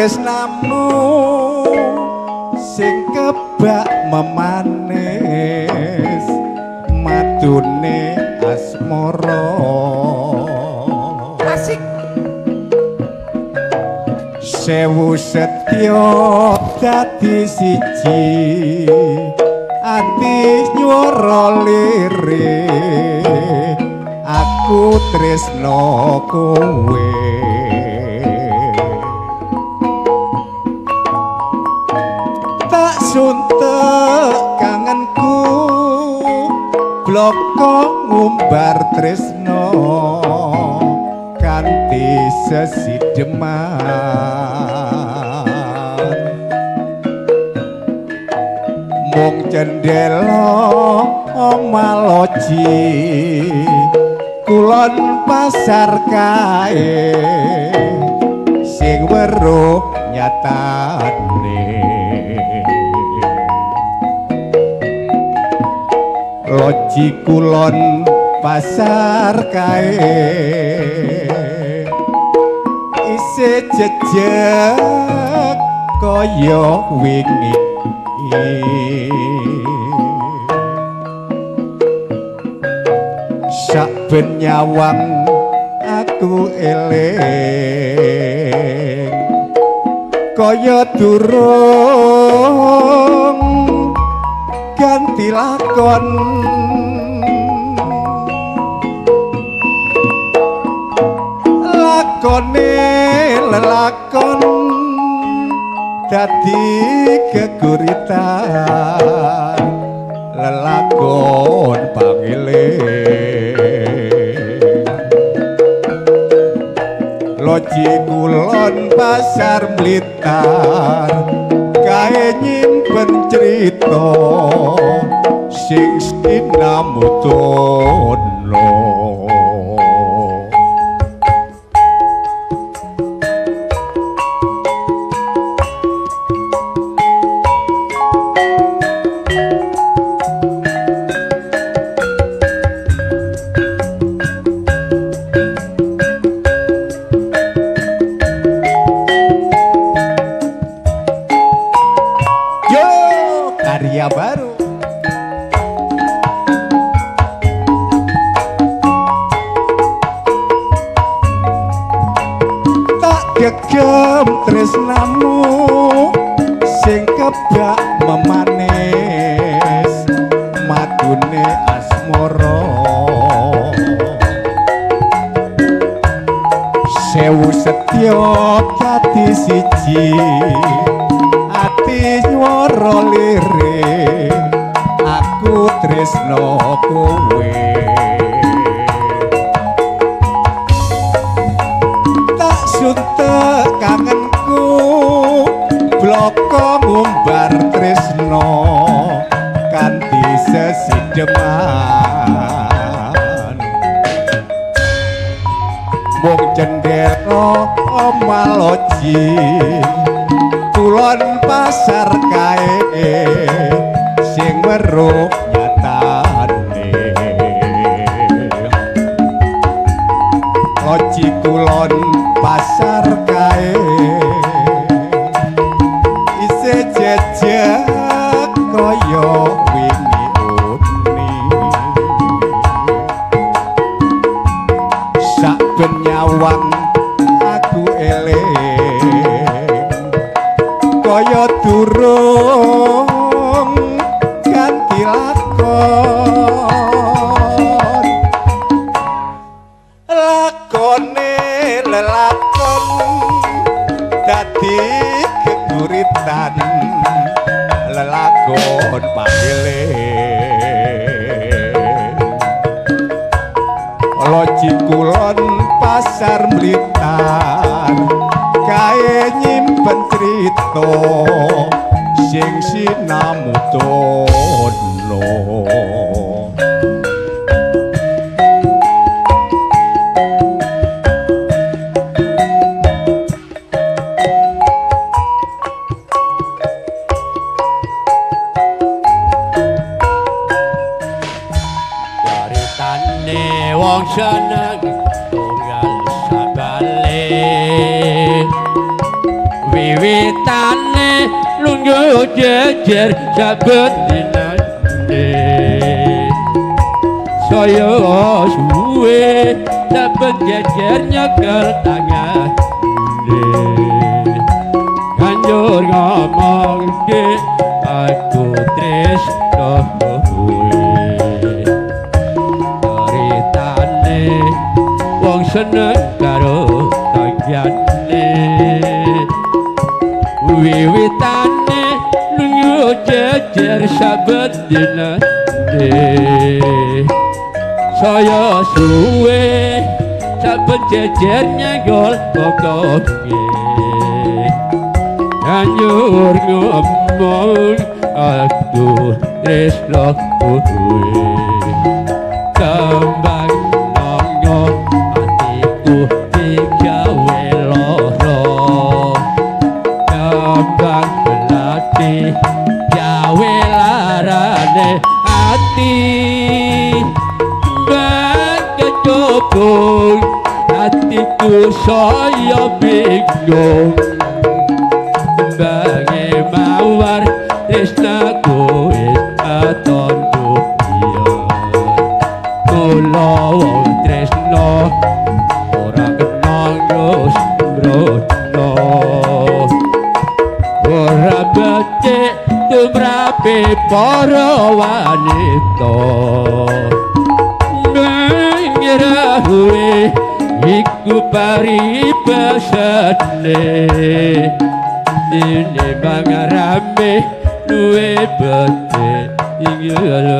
tresnamu sing kebak memanis madune asmara asik sewu setya dadi siji ati nyuwara lirik aku tresno kowe tak suntek kangenku bloko ngumbar tresno kanthi sesideman mung cendela maloji kulon pasar kae sing weruh nyatane loji kulon pasar kae isih jejeg kaya wingi saben nyawang aku eling kaya durung ganti lakon lakone lelakon dadi geguritan lelakon pangiling loji kulon pasar Blitar kae nyimpen crita sing sinamutono karya baru tak gegem tresnamu sing kebak memanis madune asmara sewu setya dadi siji ati nyuwara lirik aku tresno kowe tak suntek kangenku bloko ngumbar tresno kanthi sesideman mung cendela maloji kulon pasar kae sing weruh nyatane loji kulon pasar kae isih jejeg kaya wingi uni saben nyawang aku eling kaya durung ganti lakon lakone lelakon dadi geguritan lelakon pangiling loji kulon pasar Blitar kae nyimpen crita sing sinamutono caritane wong seneng tunggal sabale wiwit wiwitane lungguh jejer saben dinane saya suwe saben jejer nyekel tangane banjur ngomong ke aku tresno kowe ceritane wong seneng karo tanggane wiwitane lunyu jejer saben dinane saya suwe saben jejer nyenggol pokoke Anjur ngomong aku tresno kowe kembang nongo atiku digawe loro kembang belati gawe larane ati kembang kecobong atiku saya bingung bange mawar tresna kowe aton dunya kula wong tresna ora kenal ngos brono ora becik tumrape para wanita ngirawe iku paribasane ini bangarame duwe bete ingala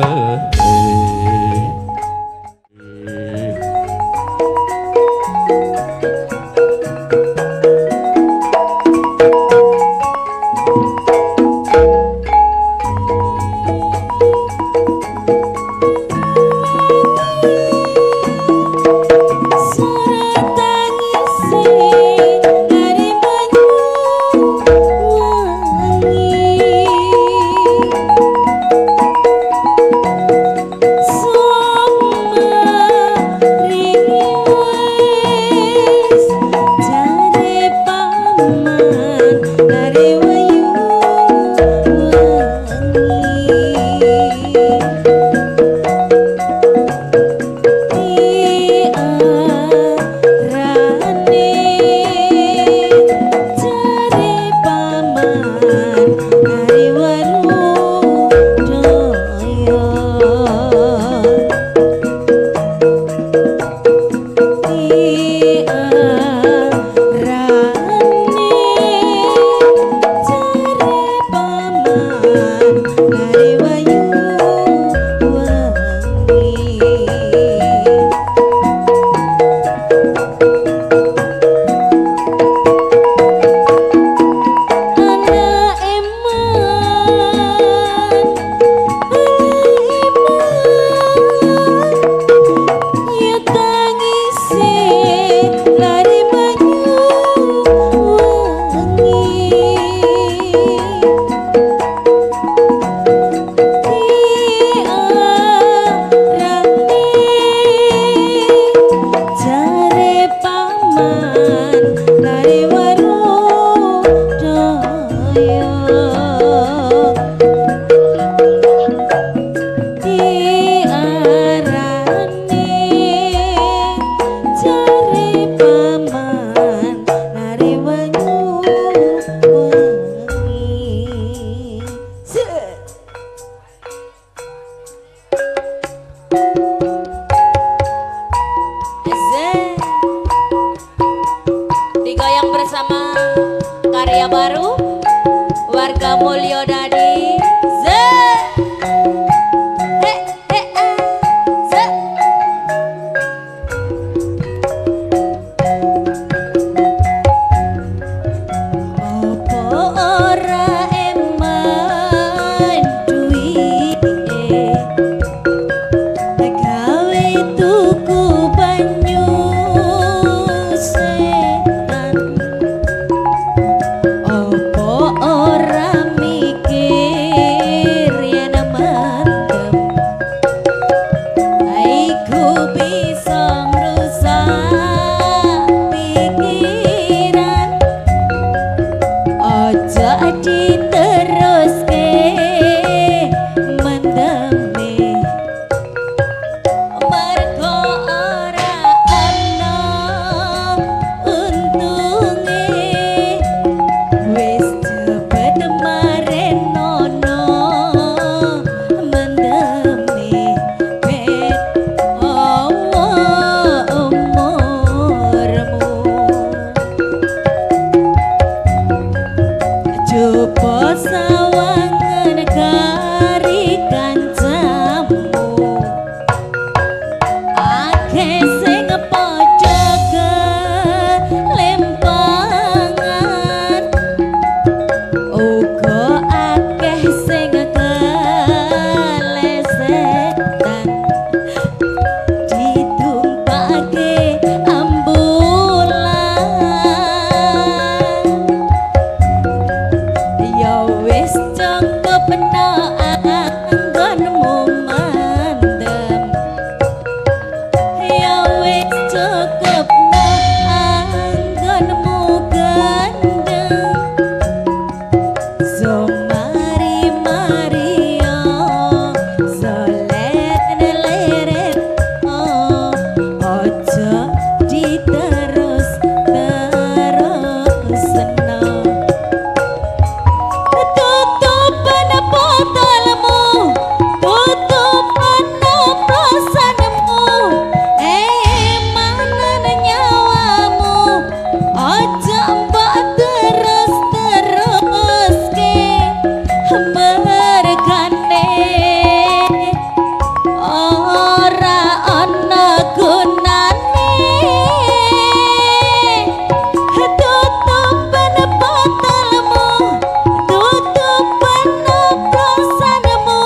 Ora sawangan kari kancamu akeh sing padha kelempangan uga akeh sing kelesetan ditumpake ambulan ya wis cukup no anggonmu mandem ya wis cukup no anggonmu gandeng so mari Mario so leret ojo diterus terusno tutupan botolmu tutupan oplosanmu manan nyawamu ojo mbok terus-teruske mergane ora ana gunane tutupan botolmu tutupan oplosanmu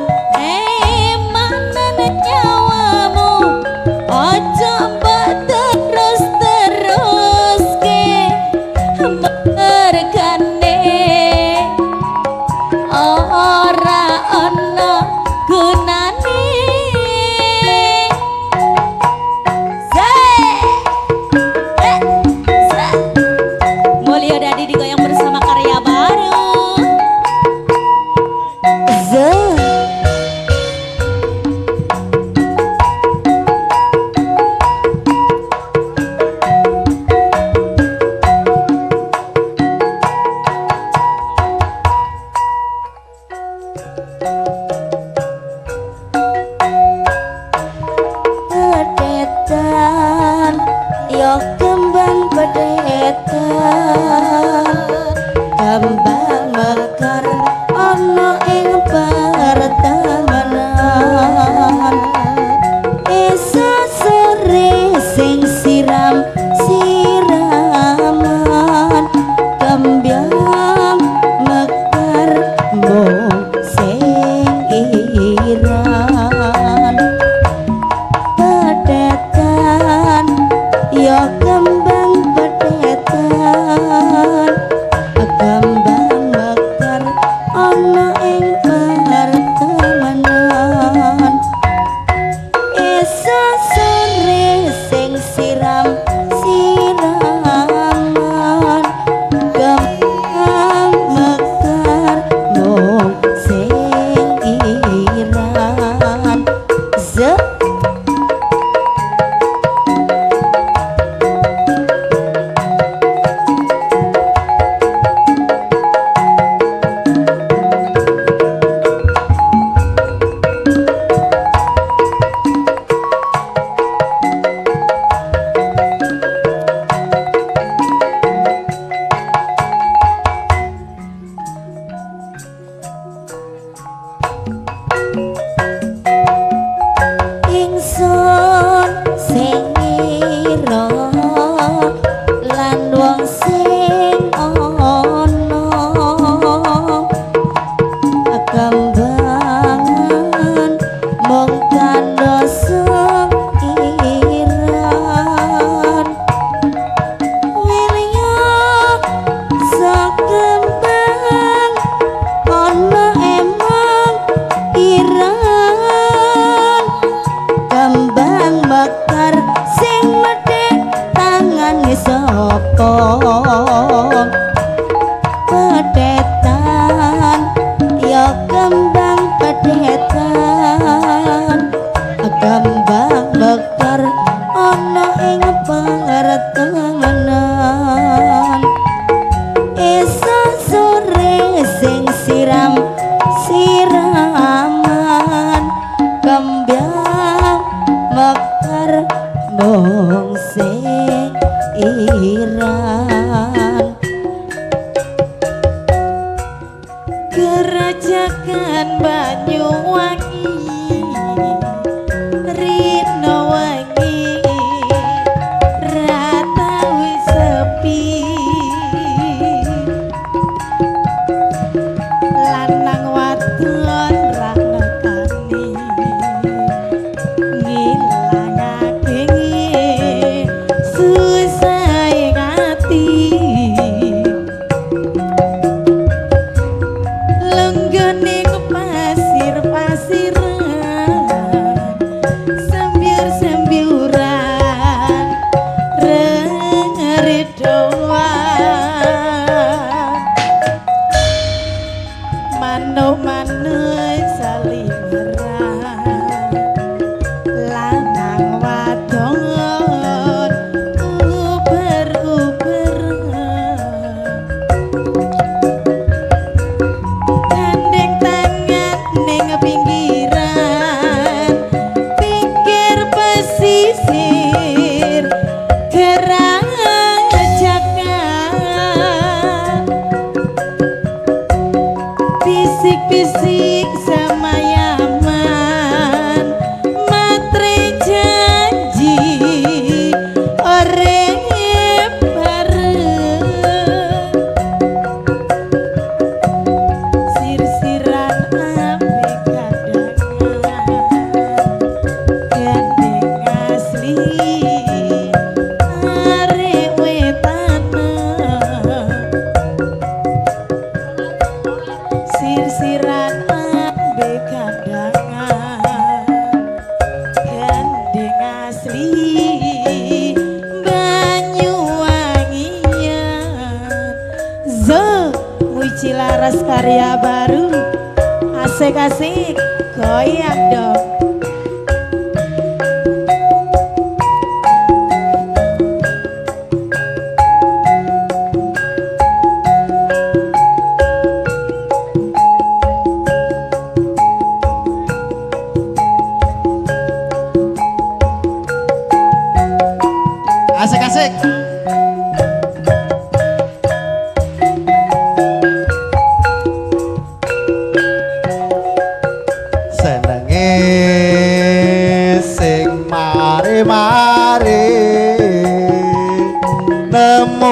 manan nyawamu ojo mbok terus-teruske mergane ora ana gunane Mulyo Dadi digoyang bersama karya baru Kerajakan Banyuwangi Rino wangi ratawi sepi lanang wadon ra ngekani ngilangake susah ngati lenggening pasir-pasiran sembiur-sembiuran rengeredoan manuk-manuk saling ngerang lanang wadon uber-uber gandeng tangan ning pinggiran pinggir pesisir Kerajakan bisik-bisik semayaman matre janji orang bareng sir-siran ape kadangan gandeng asli arek wetanan sir-siran ape kadangan gandeng asli Banyuwangian Zo Muci Laras karya baru asik-asik goyang dong. Asik-asik. Senenge sing mari-mari nemu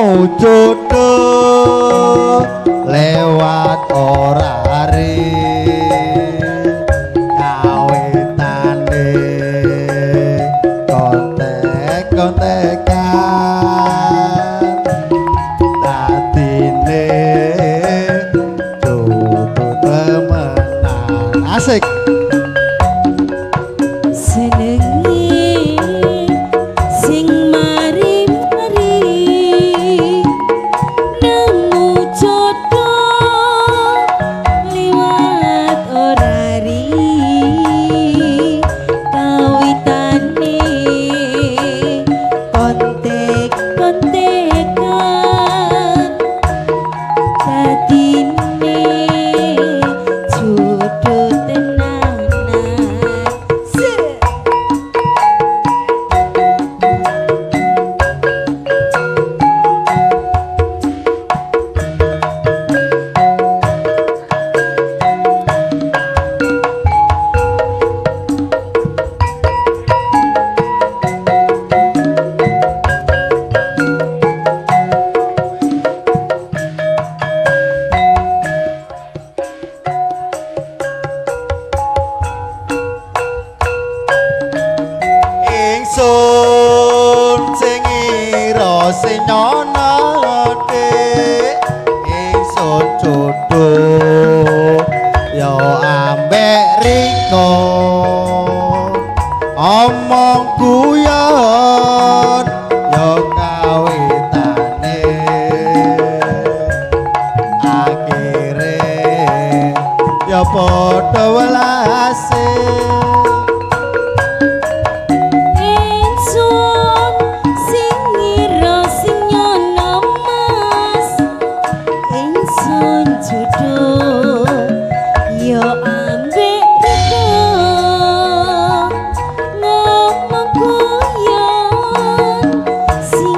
jodoh lewat orari kawitane kontek-kontekan tatine jodoh temenan asik. Senengi sing mari-mari nemu jodoh liwat orari kawitane kontek-kontekan dadine jodoh tenanan. Ingsun sing ira sing nyonoke ingsun jodoh ya ambek riko omong guyon ya kawitane akhire ya padha welase. Ingsun sing ngira sing nyono mas ingsun jodoh yo ambek riko ngomong guyon sing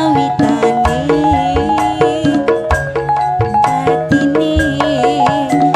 kawitane atine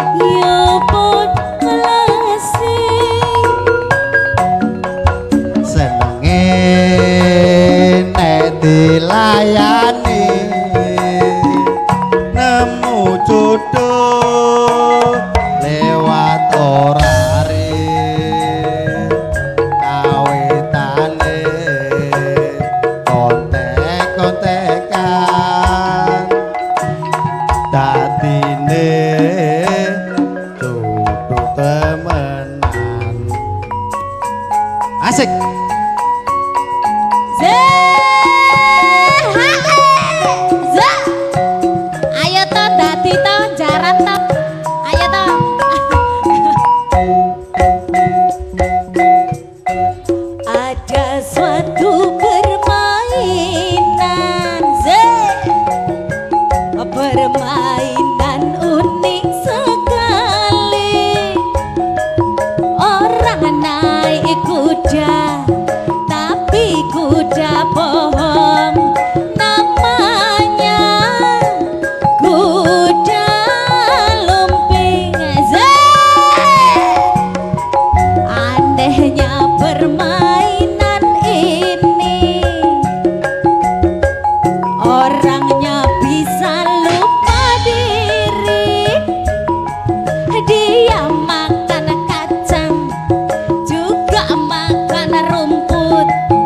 dia makan kacang juga makan rumput.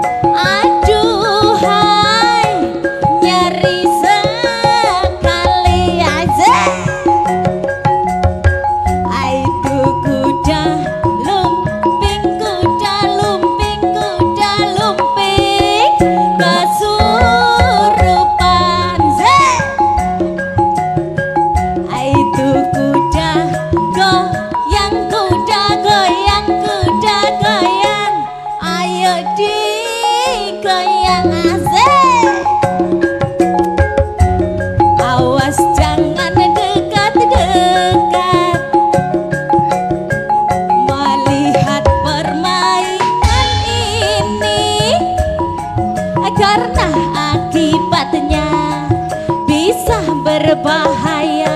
Aduhai nyeri sekali aja. Aitu kuda lumping kesurupan ze. Aitu kuda goyang goyang, ayo digoyang asik. Awas jangan dekat-dekat melihat permainan ini, karena akibatnya bisa berbahaya.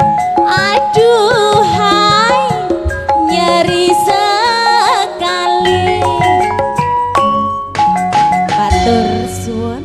Aduhai nyeri sekali. Batur suwun.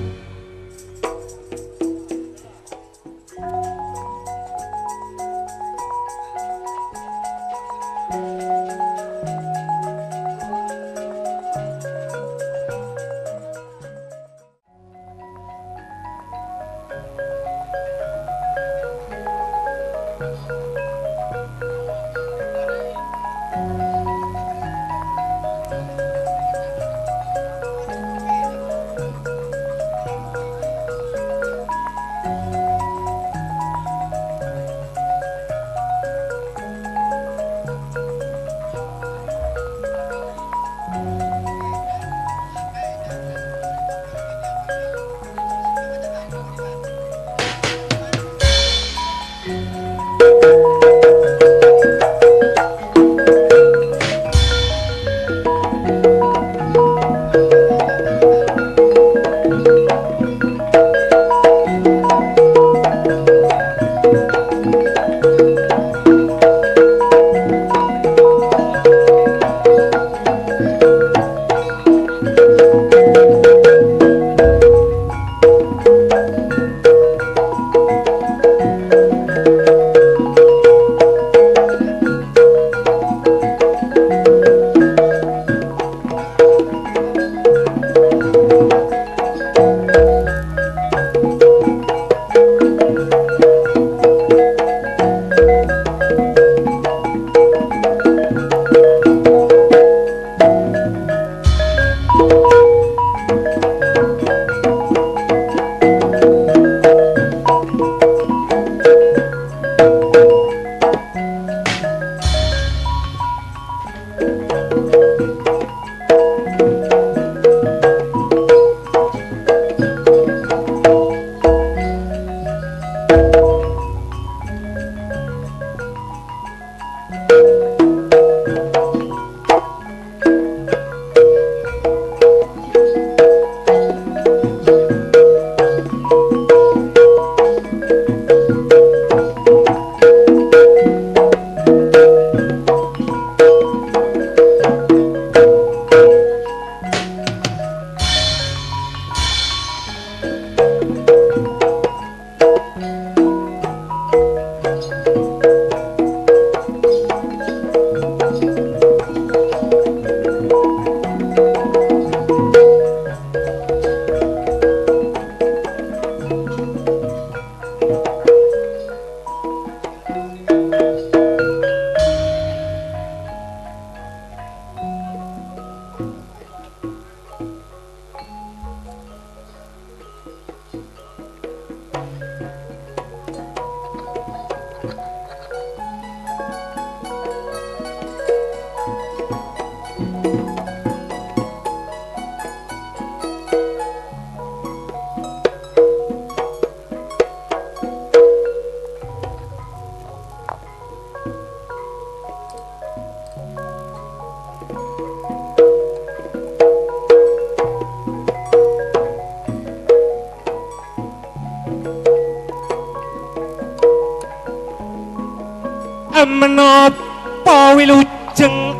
menapa wilujeng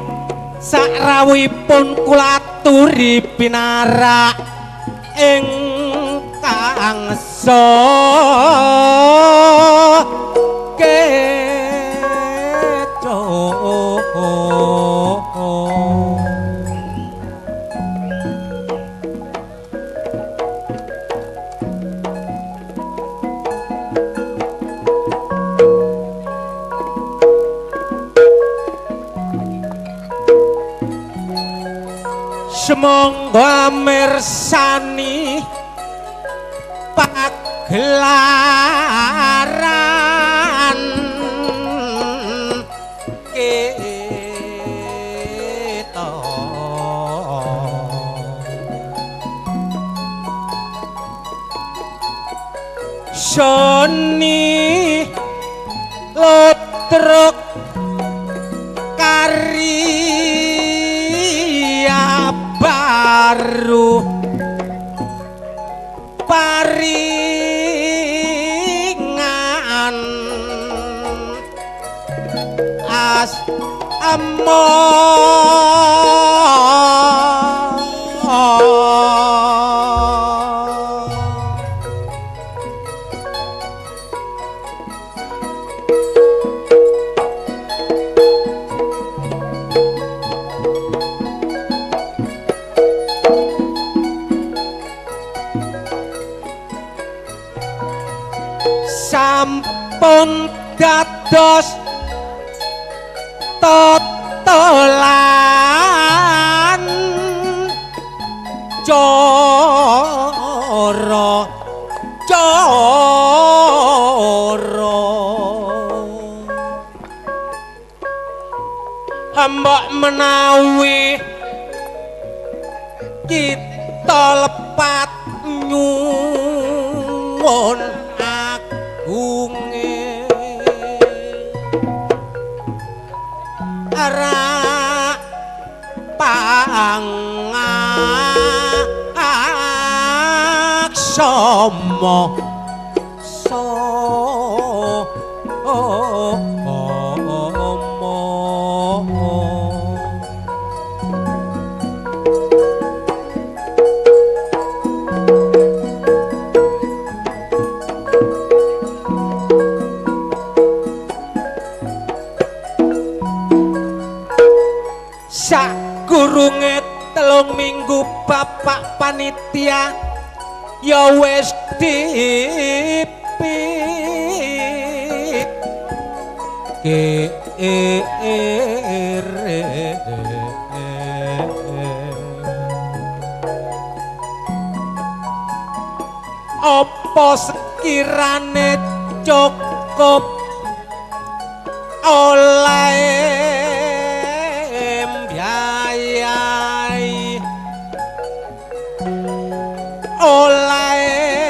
sakrawipun kula aturi pinarak ingkang kecoh Semangga mirsani pagelaran kita seni lotruk karya baru paringan as sampun dados totolan coro mbok menawi kita lepat nyuwun agunge ara pangaksama sakurunge 3 minggu bapak panitia ya wis dipik apa sekirane cukup oleh mbiayai oleh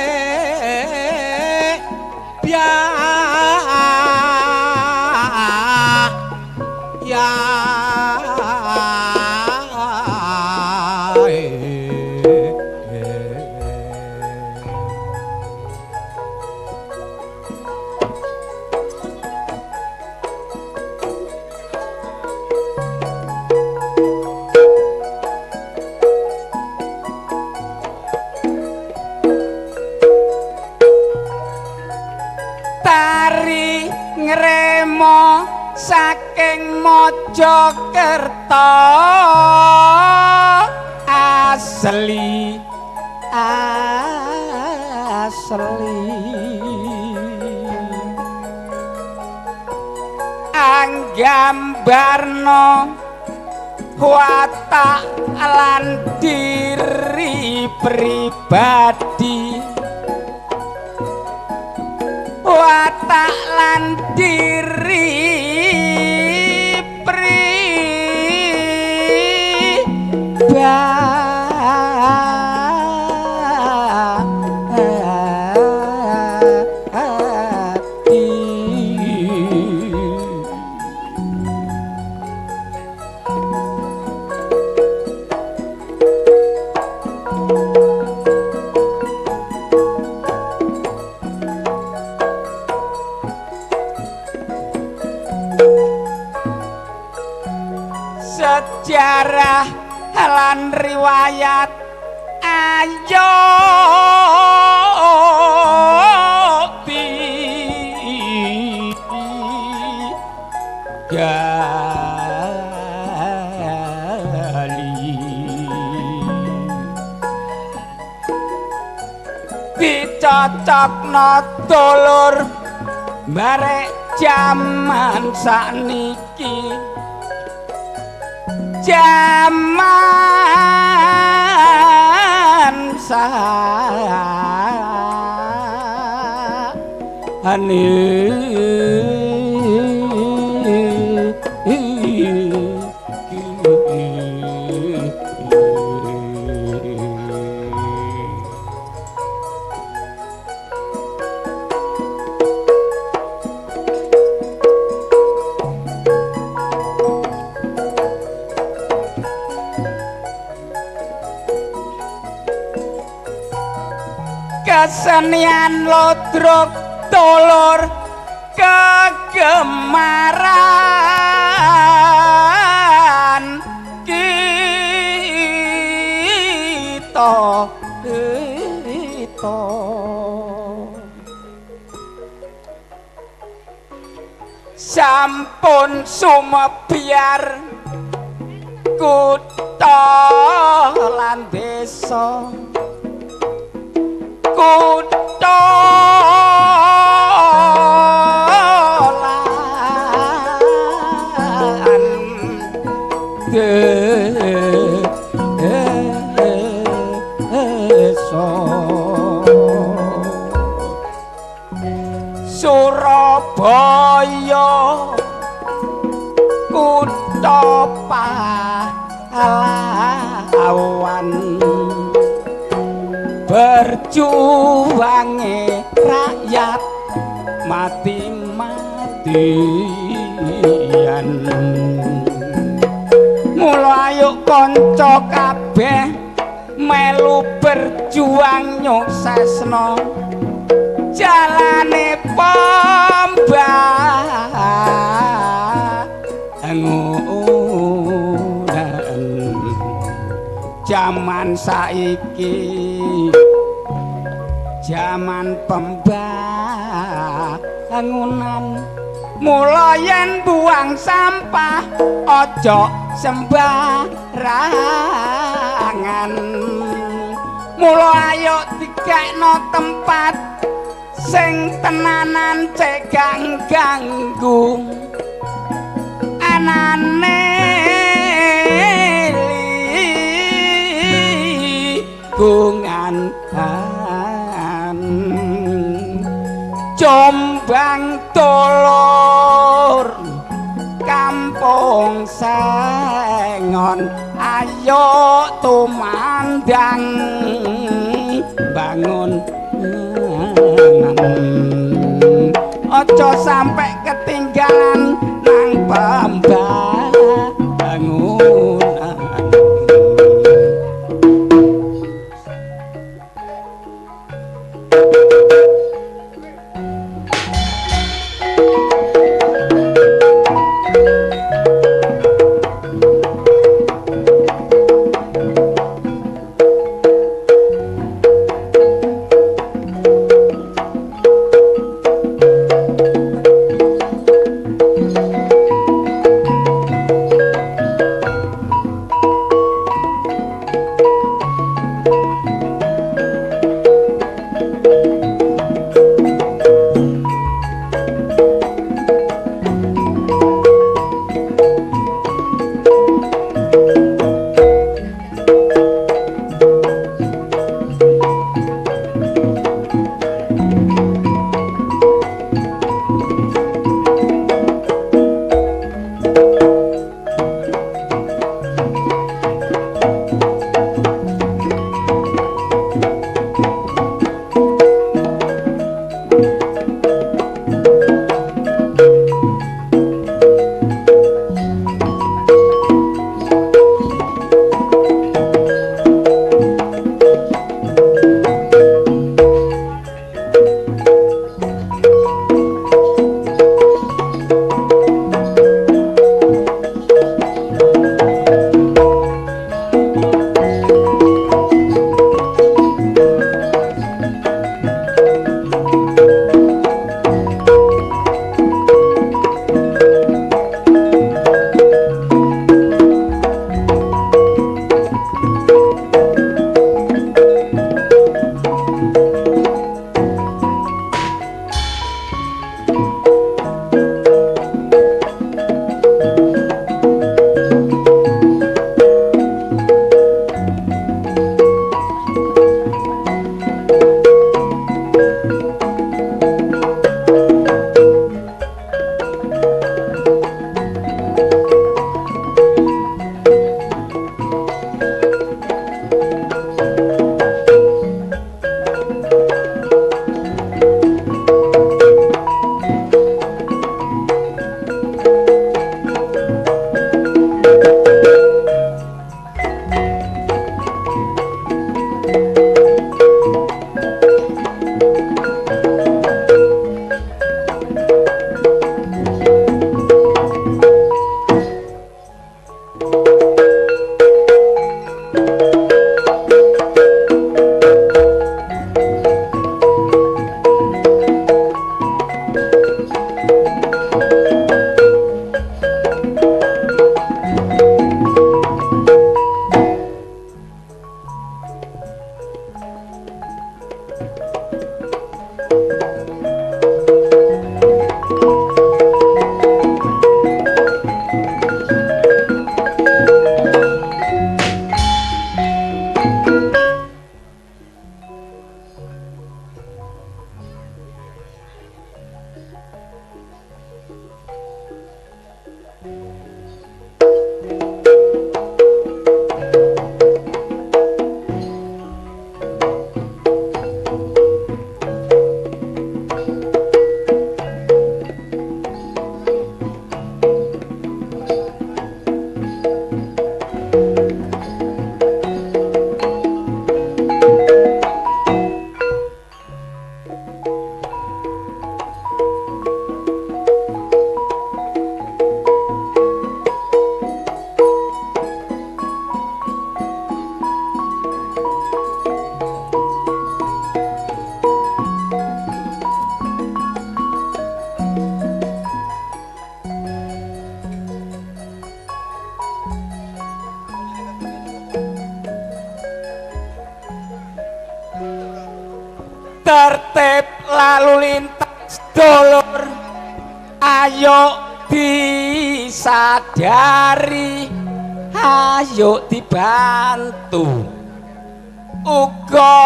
tari ngremo saking Mojokerto asli anggambarno watak lan diri pribadi watak lan diri sejarah lan riwayat ayo dicocokno dulur barek jaman sakniki jaman kesenian lodrok dulur kegemaran kita sampun sumebyar kutha lan desa kutha lan desa Surabaya kutha pahlawan berjuange rakyat mati-matian mula ayo kanca kabeh melu berjuang nyuksesno jalane pembangunan jaman saiki jaman pembangunan mula yen buang sampah aja sembarangan mula ayo dikekno tempat sing tenanan cegah ganggu anane lingkungan Jombang Dulur Kampung Sengon ayo tumandang bangun aja sampai ketinggalan nang pembangunan tertib lalu lintas dulur ayo disadari ayo dibantu uga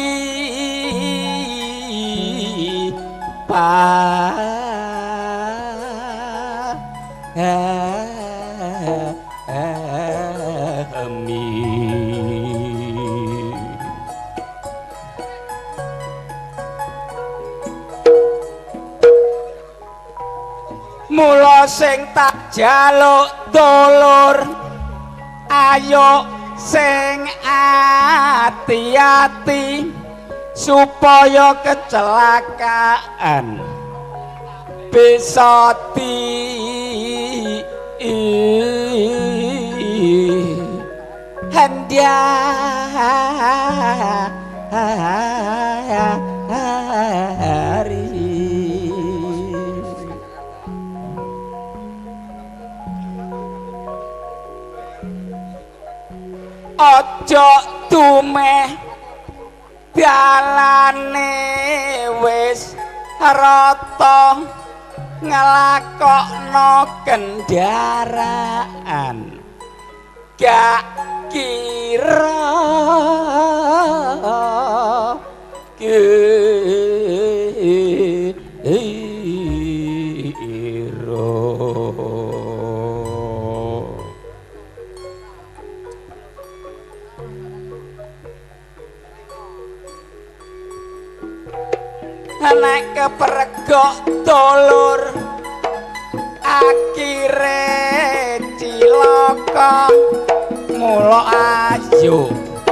mula sing tak jaluk dulur ayo sing ati-ati supaya kecelakaan bisa dihindari. Ojo tumeh dalane wis rata nglakokno kendaraan gak kira nek kepergok dulur akhire cilaka mula ayo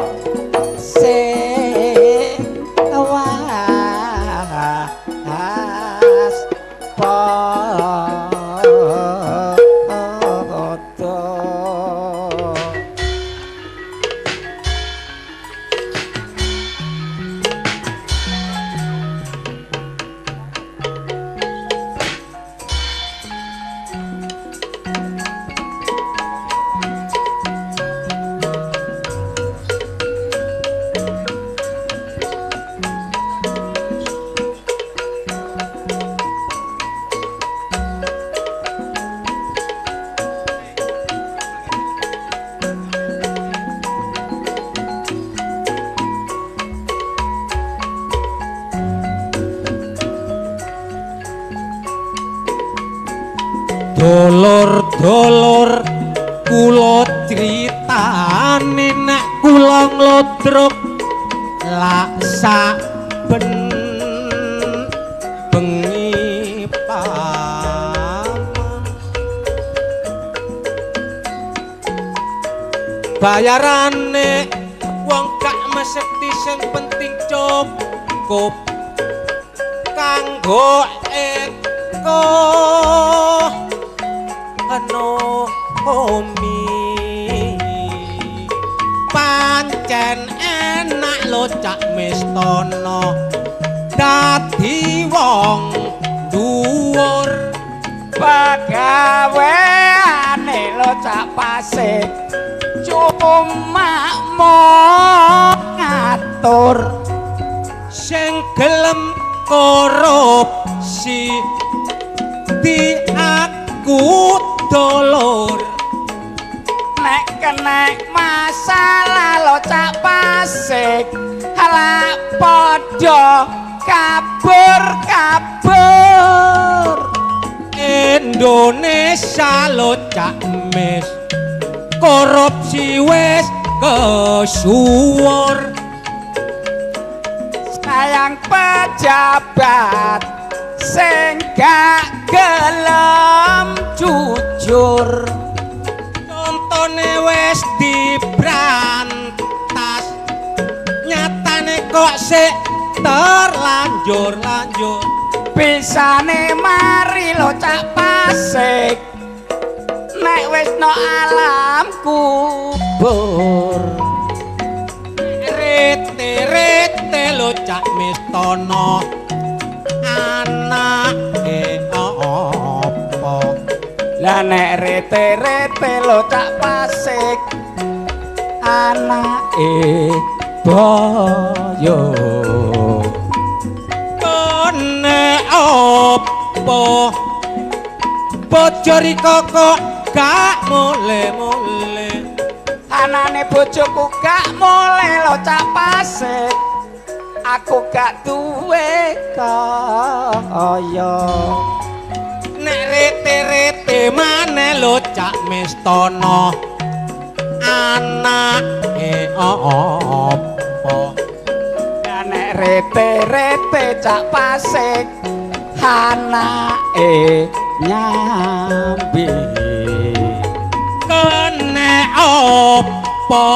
sing Dulur-dulur kula critane nek kula nglodrok lak saben bengi bayarane wong gak mesti sing penting cukup kanggo eko omi pancen enak lo cak mestana dadi wong dhuwur pagaweane lo cak pasik cuma mau ngatur sing gelem korupsi di aku dulur nek kena masalah lo cak pasik halak podo kabur Indonesia lo cak mes korupsi wis kesuwur sayang pejabat sing gak gelem jujur contone wis dibrantas nyatane kok sik terlanjur bisane mari lo cak pasik nek wis no alam kubur rete lo cak mestana anake apa lah nek rete lo cak pasik anake boyo opo bojo riko kok gak mule-mule anane bojoku gak mule lo cak pasik aku gak duwe kaya nek rete-rete maneh lo cak mestana anake opo nek rete-rete cak pasik anake nyambi kene opo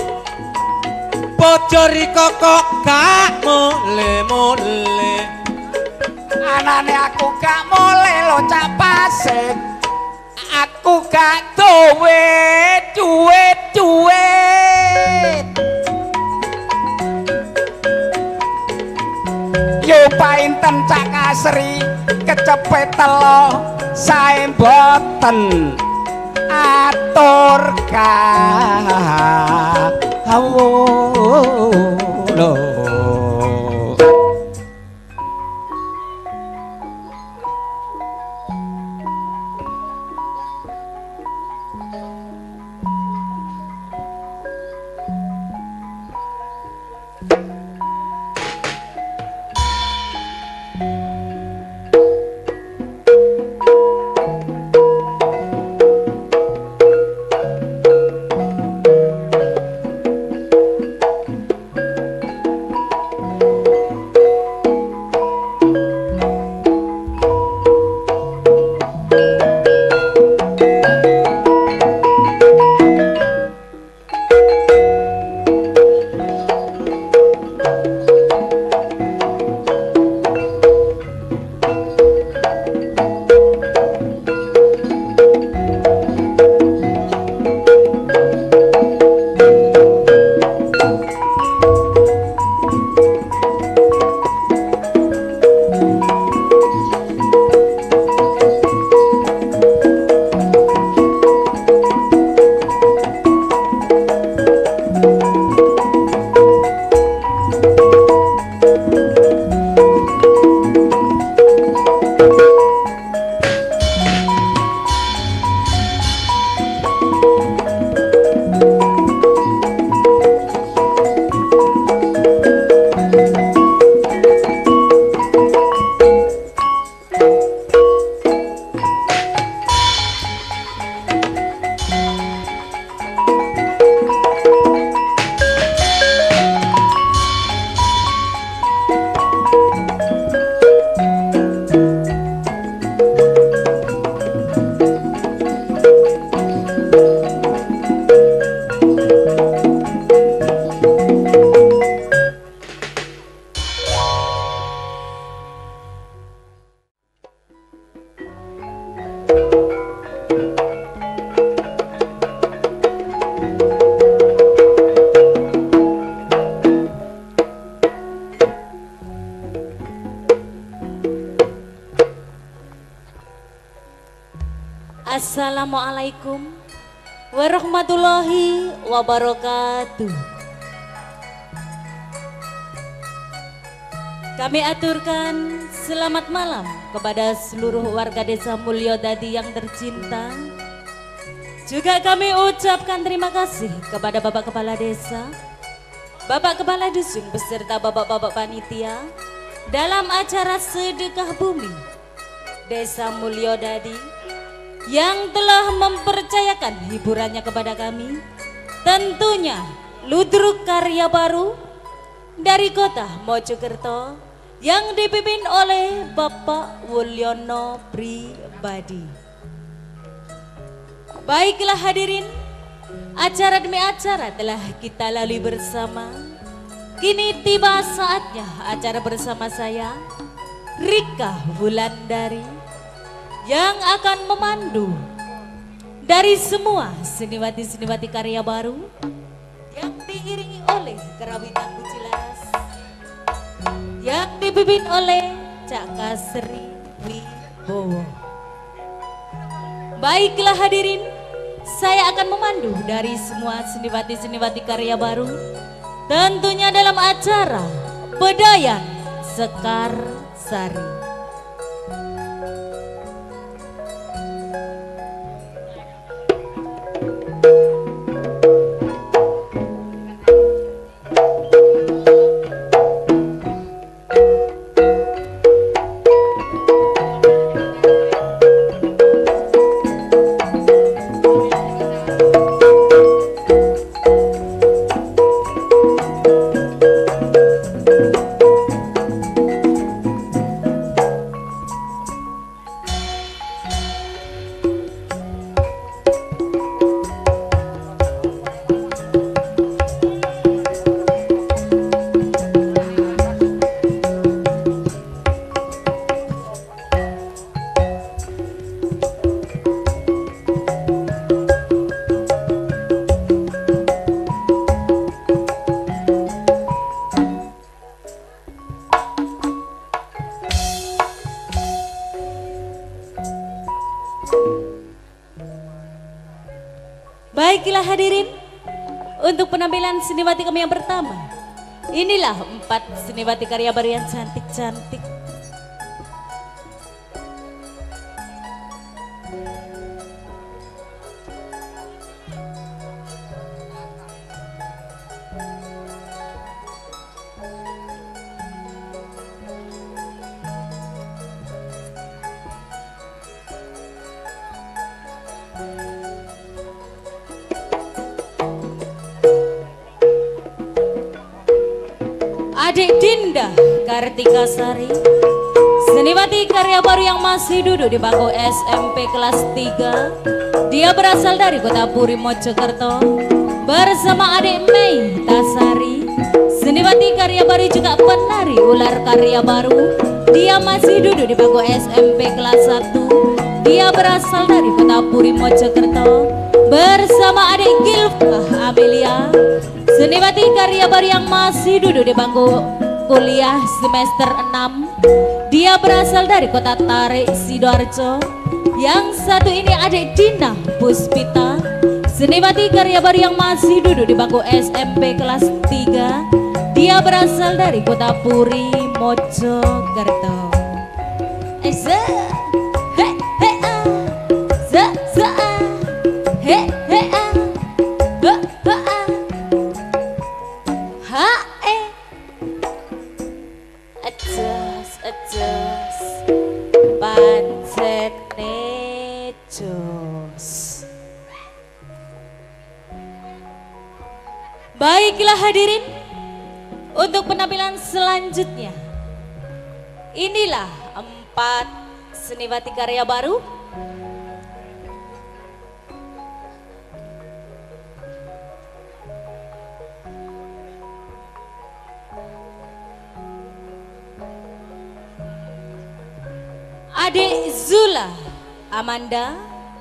bojo riko kok gak mule-mule anane aku gak mule lo cak pasik aku gak duwe duit yo painten cak kasri kecepet telo sae mboten atur kawula Assalamualaikum warahmatullahi wabarakatuh. Kami aturkan selamat malam kepada seluruh warga desa Mulyodadi yang tercinta. Juga kami ucapkan terima kasih kepada Bapak Kepala Desa, Bapak Kepala Dusun beserta Bapak-Bapak Panitia dalam acara Sedekah Bumi Desa Mulyodadi yang telah mempercayakan hiburannya kepada kami, tentunya ludruk karya baru dari kota Mojokerto yang dipimpin oleh Bapak Wulyono pribadi. Baiklah hadirin, acara demi acara telah kita lalui bersama. Kini tiba saatnya acara bersama saya, Rika Wulandari, yang akan memandu dari semua seniwati-seniwati karya baru yang diiringi oleh kerawitan Bucilas yang dipimpin oleh Cak Kasri Wibowo. Baiklah hadirin, saya akan memandu dari semua seniwati-seniwati karya baru tentunya dalam acara Bedayan Sekar Sari. Baiklah hadirin, untuk penampilan seniwati kami yang pertama, inilah 4 seniwati karya baru yang cantik-cantik. Adik Dinda Kartika Sari, seniwati karya baru yang masih duduk di bangku SMP kelas 3. Dia berasal dari kota Puri Mojokerto. Bersama adik Mei Tasari, seniwati karya baru juga penari ular karya baru. Dia masih duduk di bangku SMP kelas 1. Dia berasal dari kota Puri Mojokerto. Bersama adik Gilfah Amelia, seniwati karya baru yang masih duduk di bangku kuliah semester 6. Dia berasal dari kota Tarik Sidoarjo. Yang satu ini adik Dina Puspita, seniwati karya baru yang masih duduk di bangku SMP kelas 3. Dia berasal dari kota Puri Mojokerto. Baiklah hadirin, untuk penampilan selanjutnya, inilah 4 seniwati karya baru. Adik Zula Amanda,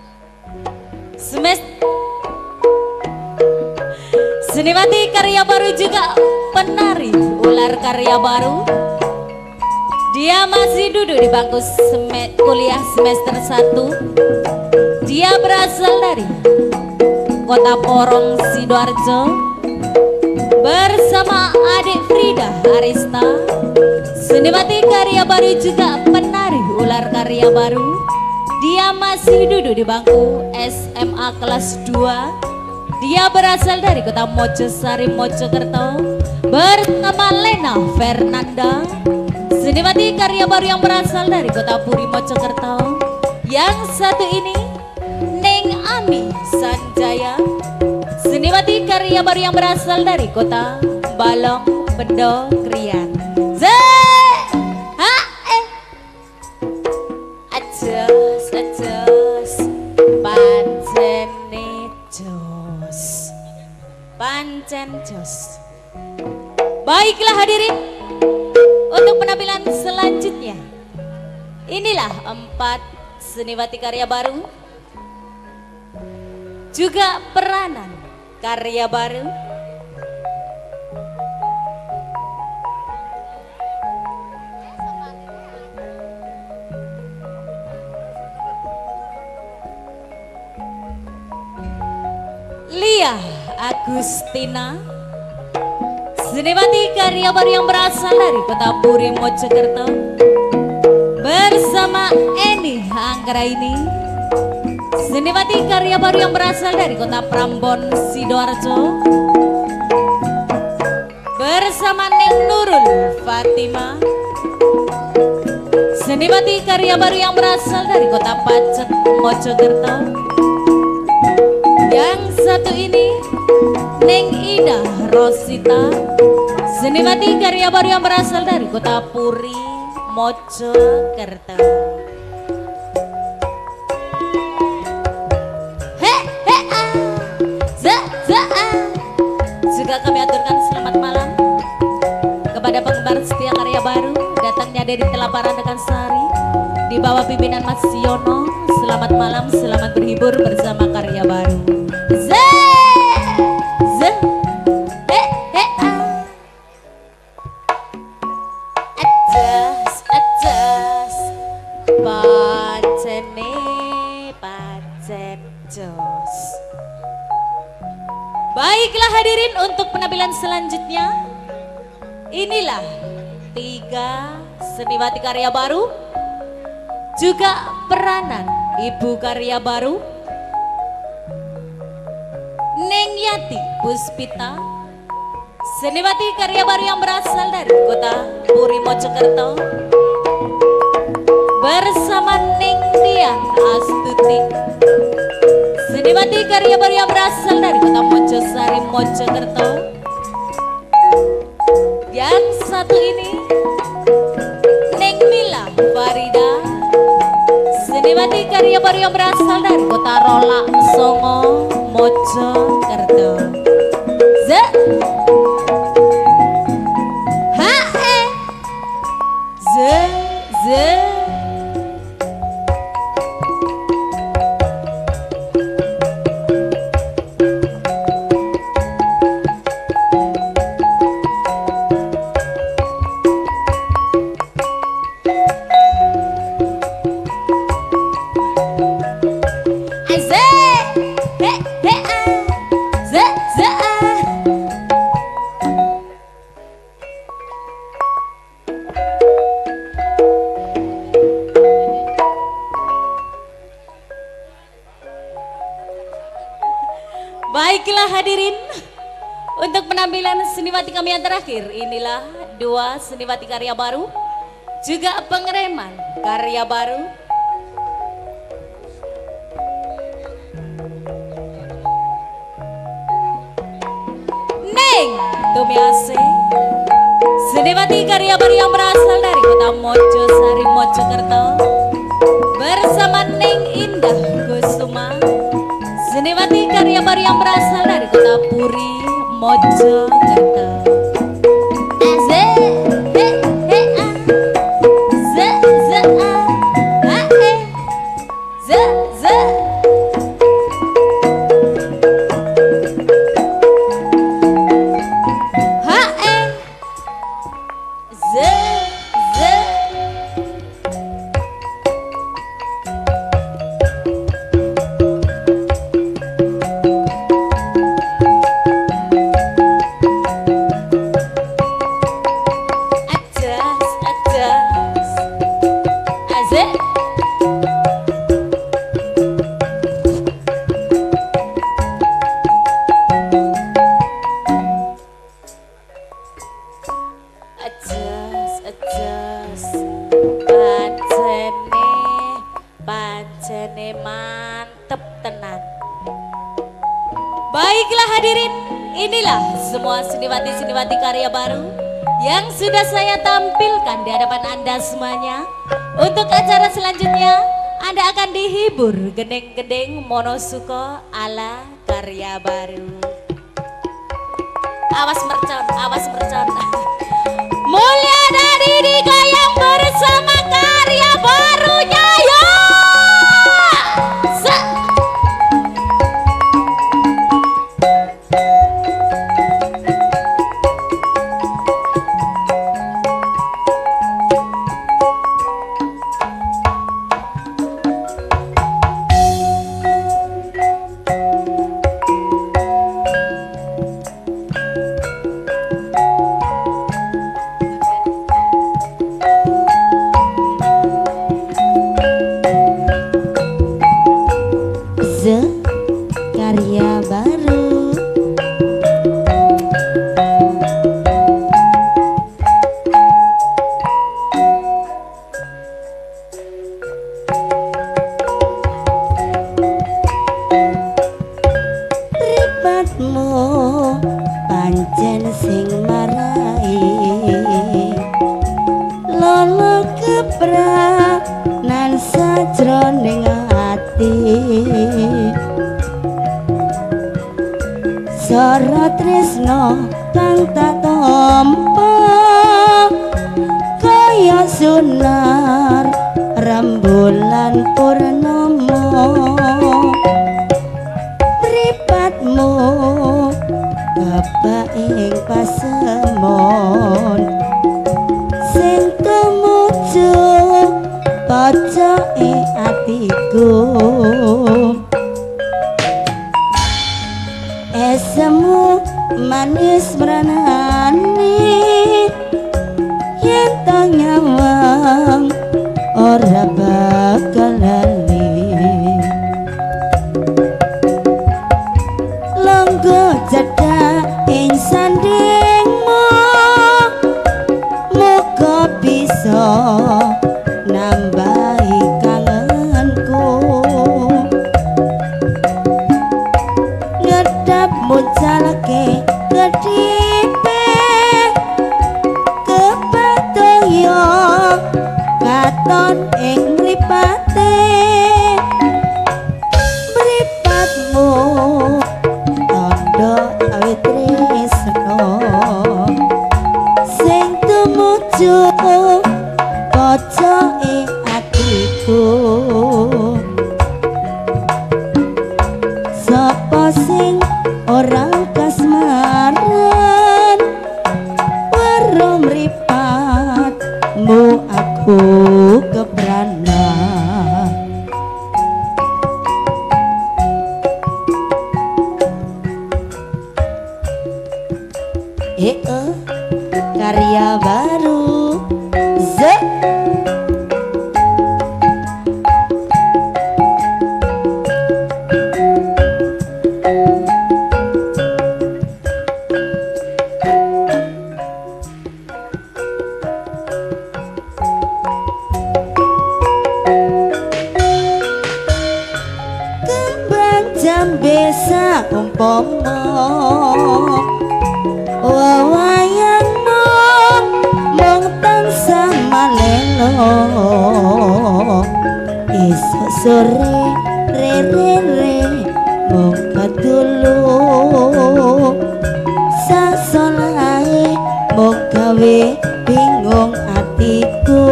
seniwati karya baru juga penari ular karya baru. Dia masih duduk di bangku kuliah semester 1. Dia berasal dari kota Porong Sidoarjo. Bersama adik Frida Arista, seniwati karya baru juga penari ular karya baru. Dia masih duduk di bangku SMA kelas 2. Dia berasal dari kota Mojosari Mojokerto. Bersama Lena Fernanda, seniwati karya baru yang berasal dari kota Puri Mojokerto. Yang satu ini Neng Ami Sanjaya, seniwati karya baru yang berasal dari kota Balong Bendo Krian. Pancen jos. Baiklah hadirin, untuk penampilan selanjutnya, inilah 4 seniwati karya baru, juga peranan karya baru. Lia Agustina, seniwati karya baru yang berasal dari kota Puri Mojokerto. Bersama Eni Anggraini, seniwati karya baru yang berasal dari kota Prambon Sidoarjo. Bersama Neng Nurul Fatima, seniwati karya baru yang berasal dari kota Pacet Mojokerto. Yang satu ini Neng Ida Rosita, seniwati karya baru yang berasal dari kota Puri Mojokerto. Juga kami aturkan selamat malam kepada penggemar setia karya baru datangnya dari Telaparan Rekan Sari di bawah pimpinan Mas Siono. Selamat malam, selamat berhibur bersama karya baru. Baiklah hadirin, untuk penampilan selanjutnya inilah 3 seniwati karya baru, juga peranan ibu karya baru Neng Yati Puspita, seniwati karya baru yang berasal dari kota Puri Mojokerto, bersama Neng Dian Astuti, seniwati karya baru yang berasal dari kota Mojosari Mojokerto. Yang satu ini Neng Mila Farida, seniwati karya baru yang berasal dari kota Rolak Songo Mojokerto. Baiklah hadirin, untuk penampilan seniwati kami yang terakhir, inilah 2 seniwati karya baru, juga pengereman karya baru. Neng Tumiase, seniwati karya baru yang berasal dari kota Mojosari Mojokerto, bersama Neng Indah Kusuma, seniwati karya baru yang berasal dari kota Puri Mojokerto. Pancene mantep tenan. Baiklah hadirin, inilah semua seniwati-seniwati karya baru yang sudah saya tampilkan di hadapan Anda semuanya. Untuk acara selanjutnya, Anda akan dihibur gendeng-gendeng Monosuko ala karya baru. Awas mercon, awas mercon. Mulia dari Dika yang bersama karya barunya ya. Karya baru. Ripatmu pancen sing marai lolo keprak nan sajroning ati. Sora tresno kang tak tampa kaya sunar rembulan purnama. Mripatmu kebak ing pasemon sing tumuju pojoke atiku. Esemu manis meranani yen to nyawang ora bakal lali longgo cedak ing sandingmu muga bisa nambahi kangenku ngedap muncalake kedipe kepatoyo katon ing mripate mripatmu tondo awit tresno sing tumuju pojoke atiku sapa sing ora kasmaran weruh mripatmu aku kebrana karya baru Z kembang jambe saumpama wayangmu mung tansah malelo esuk sore re mung kadulu sasolae mung gawe bingung atiku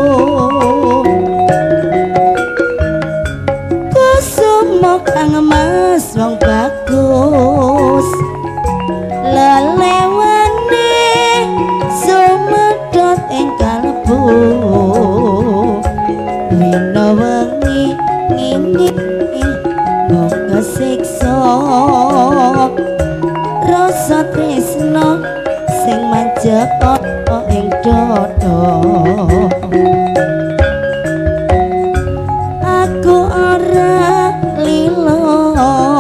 kusuma kang emas wong bagus lelewane sumedhot ing kalbu rina wengi ngini mung kesiksa rasa tresno sing manjep ing dodo aku ora lilo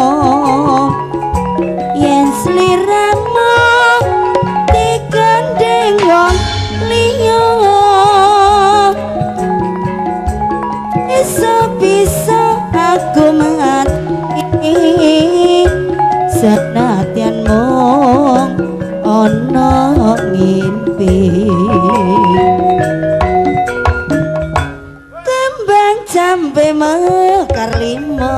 yen sliramu digandeng wong liya iso bisa aku mati senadyan mung ana ngimpi kembang jambe mekar limo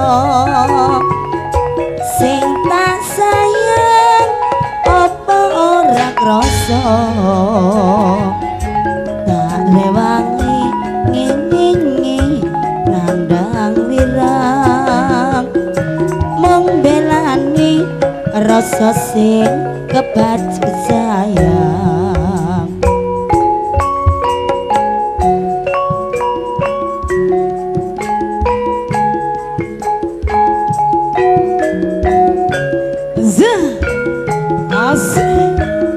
sing tak sayang apa ora krasa tak rewangi ngingingi nandang wirang mung belani rasa sing kebacu sayang asik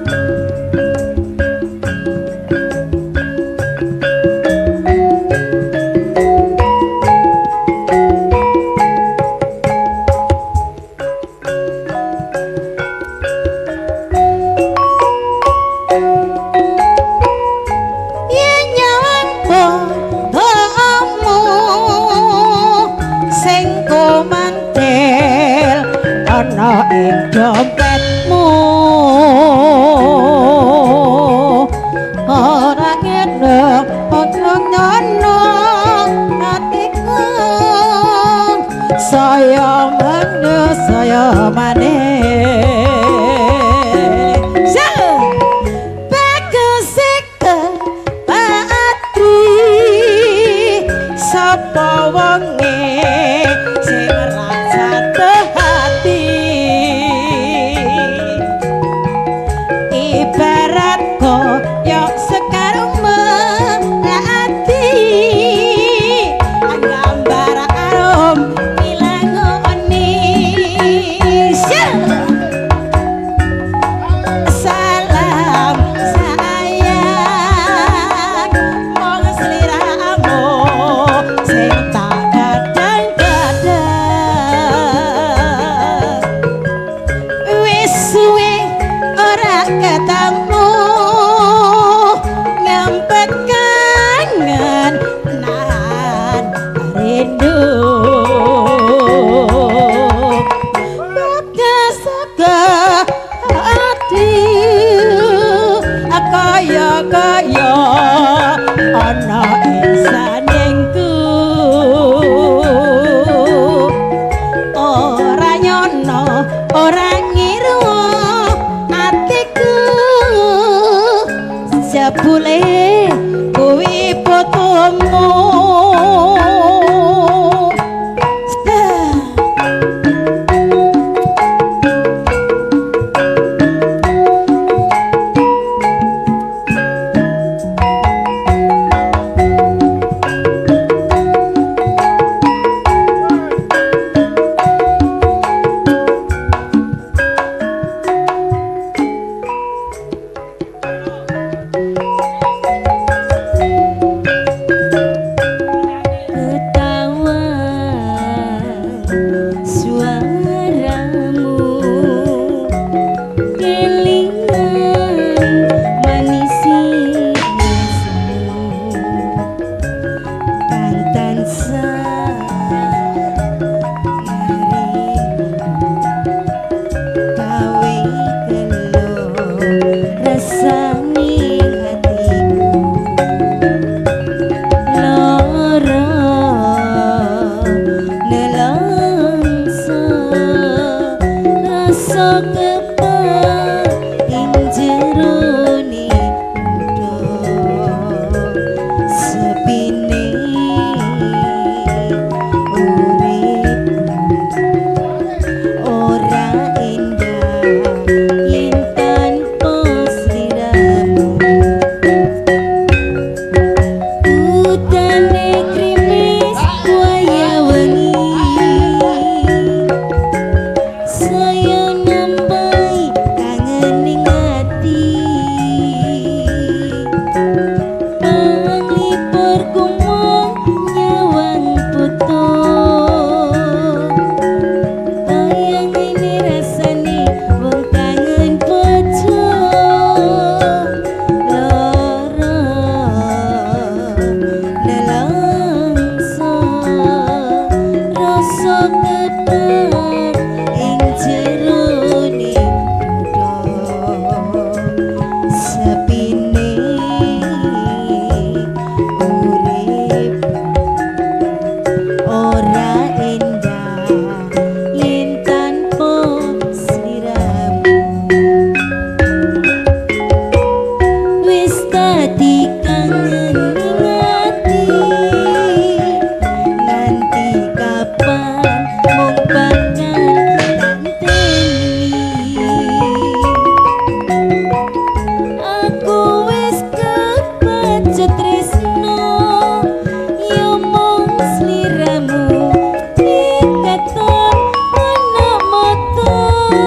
ing dompetmu ora ngene ora ngono atiku saya mane bagus seke patri sapa wonge sing rasa hati ibarat koyok sekarang melati gambar arom ilangoni rasa kepal ing jerone sepine urip ora indah yen tanpa sliramu utane krimis waya wengi saya nampai kangen ning ati panglipur kumong nyawang puto bayang ini rasane wong kangen bojo lara nelangsa rasa kepal ing jerone sepine urip ora endah yen tanpa sliramu wis dadi kangen ning ati nganti kapan mung bakal ngenteni aku wis kepacut tresno yo mung sliramu diketon ana mata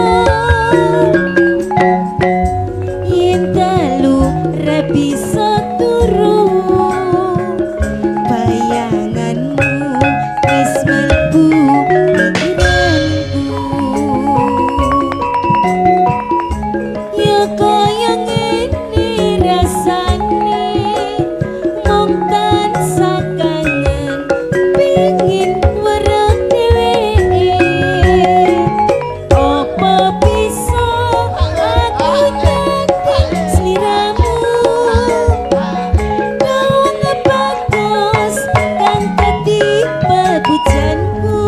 yen dalu ra bisa turu bayanganmu wis mlebu pikiranku ya kaya ngene rasane mung tansah kangen pengin weruh dheweke apa bisa aku dadi sliramu kau ngebagus kang dadi pepujanku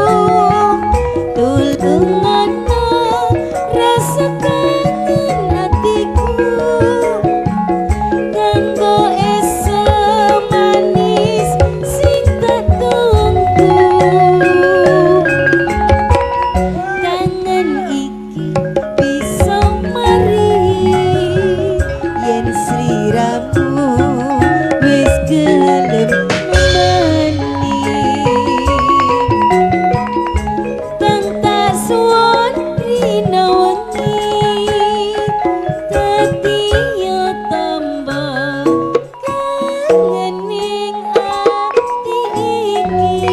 tulunganno rasa kangen atiku kanggo esuk manis sing tak tunggu kangen iki bisa mari yen sliramu wis gelem mani kang tak suwon rina wengi dadi yo tambah kangen ning ati iki.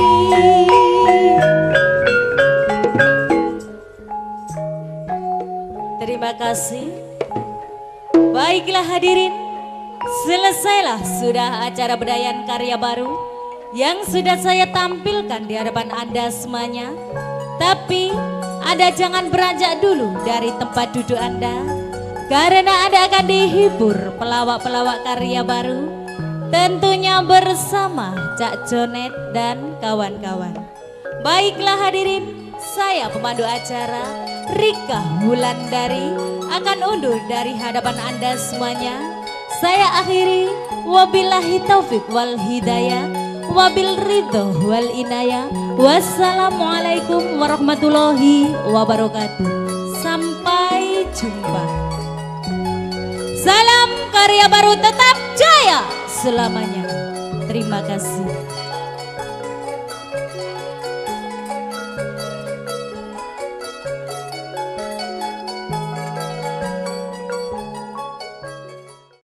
Terima kasih. Baiklah hadirin, selesailah sudah acara Bedayan Karya Baru yang sudah saya tampilkan di hadapan Anda semuanya. Tapi Anda jangan beranjak dulu dari tempat duduk Anda, karena Anda akan dihibur pelawak-pelawak karya baru, tentunya bersama Cak Jonet dan kawan-kawan. Baiklah hadirin, saya pemandu acara Rika Wulandari akan undur dari hadapan Anda semuanya. Saya akhiri, wabillahi taufik wal hidayah, wabil ridho wal inayah. Wassalamualaikum warahmatullahi wabarakatuh. Sampai jumpa. Salam karya baru tetap jaya selamanya. Terima kasih.